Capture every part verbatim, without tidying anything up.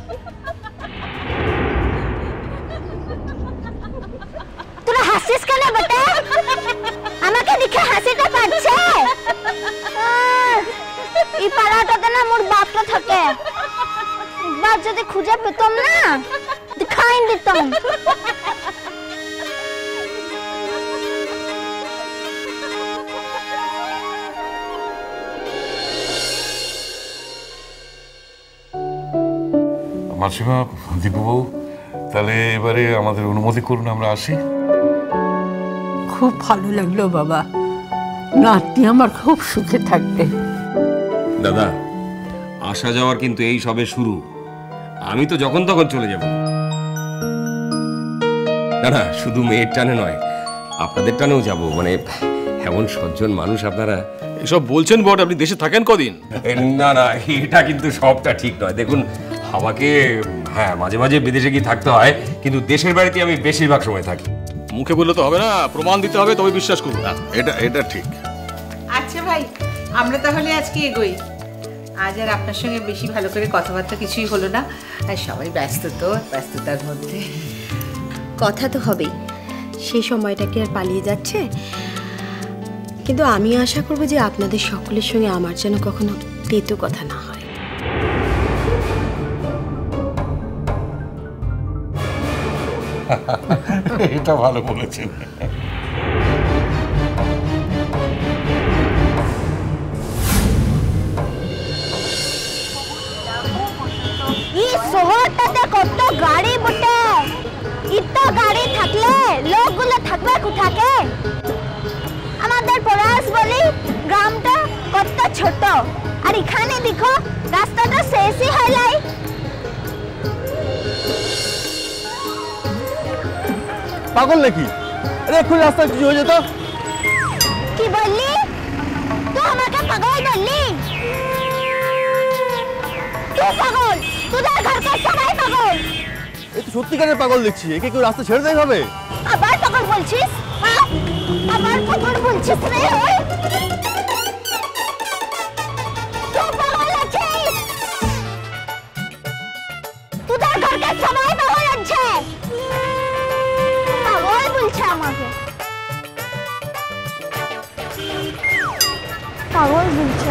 তোরা হাসিস কেন বেটা? আমাকে দেখে হাসিটা পাচ্ছে? এই পাড়াটাতে না মোর বাপটা থাকে। একবার যদি খুঁজে পেতাম না দেখাই দিতাম। মাসিমা, দীপুবাবু, তাহলে এবারে আমাদের অনুমতি করুন, আমরা আসি। খুব ভালো লাগলো বাবা, নাতনি আমার খুব সুখে থাকবে। দাদা, আসা যাওয়ার কিন্তু এই সবে শুরু, আমি তো যখন তখন চলে যাব। না না, শুধু মেয়ের টানে নয়, আপনাদের টানেও যাব। মানে এমন সজ্জন মানুষ আপনারা। এসব বলছেন বট, আপনি দেশে থাকেন কদিন? না না, এটা কিন্তু সবটা ঠিক নয়। দেখুন, আমাকে হ্যাঁ মাঝে মাঝে বিদেশে গিয়ে থাকতে হয়, কিন্তু দেশের বাড়িতে আমি বেশিরভাগ সময় থাকি। মুখে বললে তো হবে না, প্রমাণ দিতে হবে, তবে বিশ্বাস করব। এটা এটা ঠিক। আচ্ছা ভাই, আমরা তাহলে আজকে এগোই। আজ আর আপনার সঙ্গে বেশি ভালো করে কথাবার্তা কিছুই হলো না, আর সবাই ব্যস্ত, তো ব্যস্ততার মধ্যে কথা তো হবেই। সেই সময়টা কি আর পালিয়ে যাচ্ছে? কিন্তু আমি আশা করব যে আপনাদের সকলের সঙ্গে আমার যেন কখনো তেতো কথা না হয়। এটা ভালো বলেছেন। এই শহরটাতে কত গাড়ি বটে, এত গাড়ি থাকলে লোকগুলো থাকবে কোথাকে? আমাদের পলাশ বলি গ্রামটা কত ছোট, আর এখানে দেখো রাস্তাটা শেষই হয় নাই। পাগল নাকি? আরে এখন রাস্তা কিছু হয়ে যেত। কি বললি তুই? আমাকে পাগল বললি? তুই পাগল, তোদের ঘরকে সবাই পাগল। এই তো সত্যিকারের পাগল দেখছি, একে কেউ রাস্তা ছেড়ে দেয় হবে? আবার পাগল বলছিস? আবার পাগল বলছিস রে? তুই পাগল আছিস, তোদের ঘরকে সবাই পাগল আছে। পাগল বলছে আমাকে, পাগল বলছে।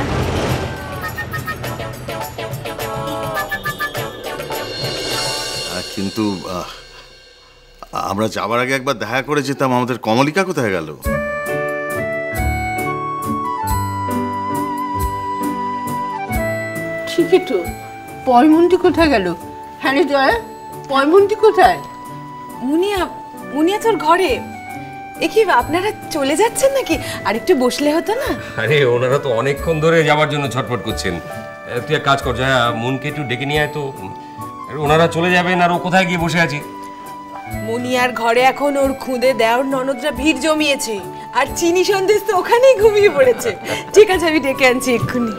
কিন্তু আমরা যাবার আগে একবার দেখা করে যেতাম। আমাদের কমলিকা কোথায় গেল? ঠিকই তো, পয়মন্তি কোথায় গেল? হ্যাঁ রে জয়া, পয়মন্তি কোথায়? মুনিয়া, মুনিয়া তোর ঘরে। এ কি আপনারা চলে যাচ্ছেন নাকি? আর একটু বসলে হতো না? আরে ওনারা তো অনেকক্ষণ ধরে যাওয়ার জন্য ছটফট করছেন। তুই এক কাজ কর, জয়া, মনকে একটু ডেকে নিয়ে আয় তো। ওনারা চলে যাবেন আর ও কোথায় গিয়ে বসে আছে? মুনিয়ার ঘরে এখন ওর খুদে দেওর ননদরা ভিড় জমিয়েছে, আর চিনি সন্দেশ তো ওখানেই ঘুমিয়ে পড়েছে। ঠিক আছে, আমি ডেকে আনছি এক্ষুনি।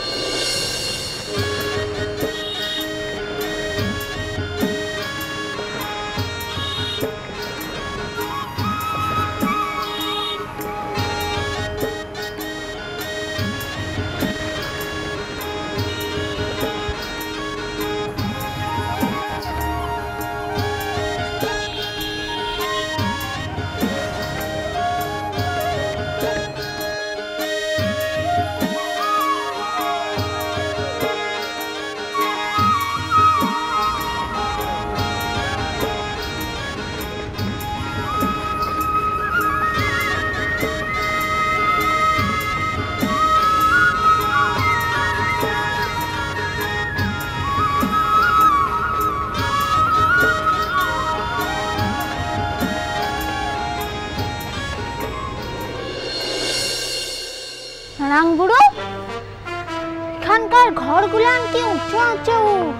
রাংবুড়ো, এখানকার ঘরগুলান কি উঁচু উঁচু,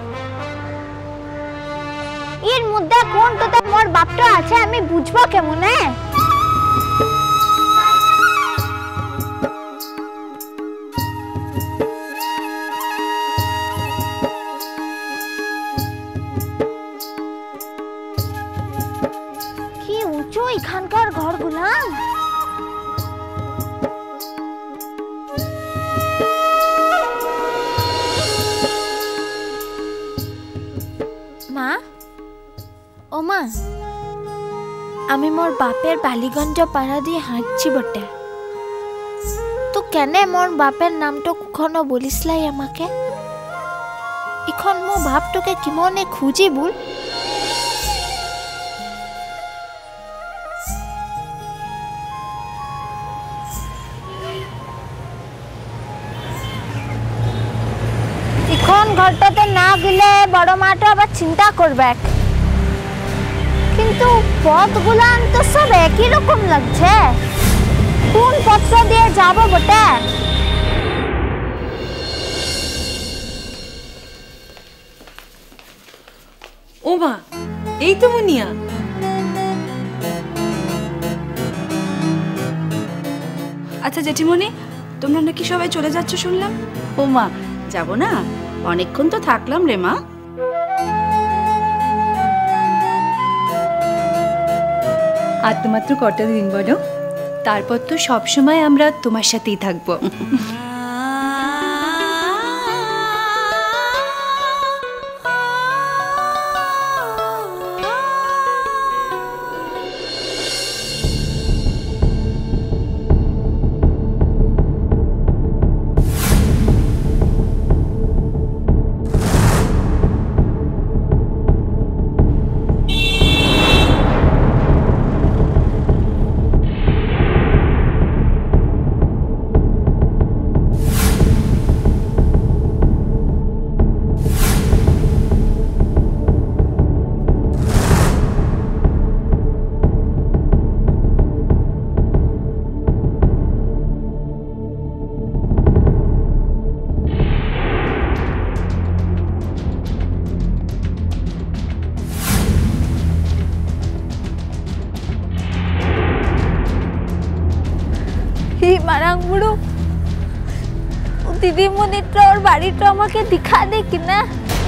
এর মধ্যে কোনটাতে মোর বাপটা আছে আমি বুঝবো কেমনে? কি উঁচু এখানকার ঘরগুলান। মা ও মা আমি মোর বাপের বালিগঞ্জ পাড়া দিয়ে হাঁটছি বটে তো কেনে মোর বাপের নামটা কখনো বলিসলাই আমাকে এখন মো বাপটোকে কিমনে খুঁজি বল এখন ঘরটাতে না গেলে বড় মাটা আবার চিন্তা করবে কিন্তু পথগুলান তো সব একই রকম লাগছে কোন পথটা দিয়ে যাব বটে ও মা এই তো মুনিয়া আচ্ছা জেঠিমণি তোমরা নাকি সবাই চলে যাচ্ছ শুনলাম ও মা যাব না অনেকক্ষণ তো থাকলাম রে মা আর তো মাত্র কটা দিন বলো তারপর তো সব সময় আমরা তোমার সাথেই থাকবো মারাং বুড়ো দিদিমণিটা ওর বাড়িটা আমাকে দিখা দে কিনা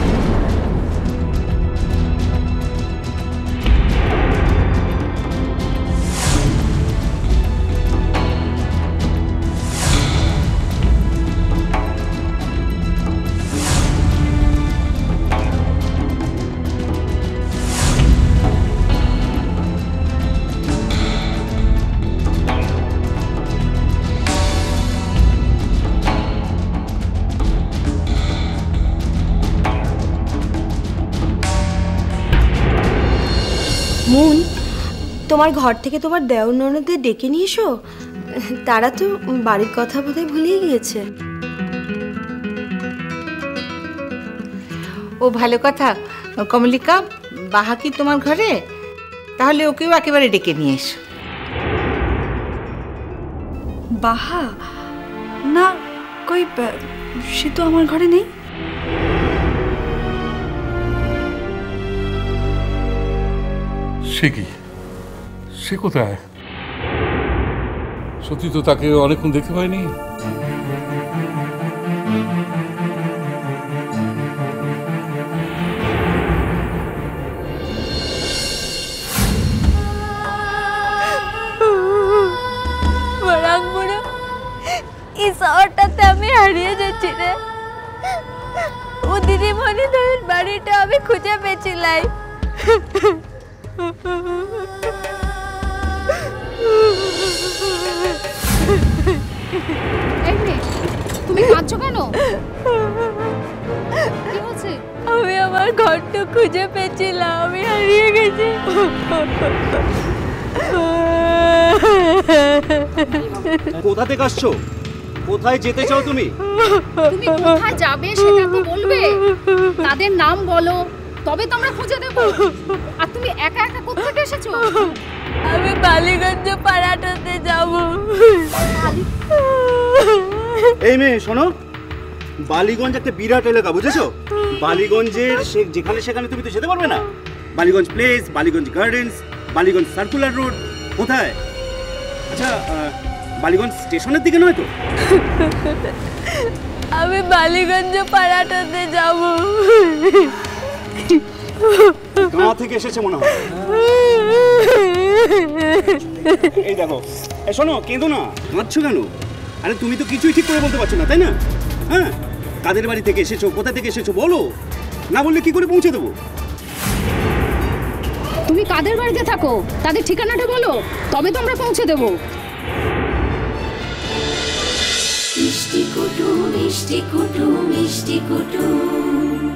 মুন তোমার ঘর থেকে তোমার দেওর ননদদের ডেকে নিয়ে এসো তারা তো বাড়ির কথা বোধহয় ভুলেই গিয়েছে ও ভালো কথা কমলিকা বাহা কি তোমার ঘরে তাহলে ওকেও একেবারে ডেকে নিয়ে এসো বাহা না কই সে তো আমার ঘরে নেই সে কি সে কোথায় সত্যি তো তাকে অনেকক্ষণ দেখতে পাইনি এই শহরটাতে আমি হারিয়ে যাচ্ছি রে ও দিদিমণি তোদের বাড়িটা আমি খুঁজে পেয়েছিলাই তুমি কাঁদছো কেন কি হচ্ছে আমি আমার ঘরটা খুঁজে পেয়েছিলাম আমি হারিয়ে গেছি কোথা থেকে আসছো কোথায় যেতে চাও তুমি তুমি কোথায় যাবে সেটা তো বলবে তাদের নাম বলো তবে তো আমরা খুঁজে দেব আর তুমি একা একা কোথা থেকে এসেছো আমি বালিগঞ্জ পাড়াটাতে যাব এই মেয়ে শোনো বালিগঞ্জ একটা বিরাট এলাকা বুঝেছো বালিগঞ্জের যেখানে সেখানে তুমি তো যেতে পারবে না Ballygunge place Ballygunge gardens Ballygunge circular road কোথায় আচ্ছা বালিগঞ্জ স্টেশনের দিকে নয় তো আমি বালিগঞ্জ পাড়াটাতে যাব গাঁ থেকে এসেছে মনে হয় এই দেখো এই শোনো কেঁদো না কাঁদছো কেন আরে তুমি তো কিছুই ঠিক করে বলতে পারছো না তাই না হ্যাঁ কাদের বাড়ি থেকে এসেছো কোথা থেকে এসেছো বলো না বললে কি করে পৌঁছে দেবো তুমি কাদের বাড়িতে থাকো তাদের ঠিকানাটা বলো, তবে তো আমরা পৌঁছে দেবো। মিষ্টি কুটুম মিষ্টি কুটুম মিষ্টি কুটুম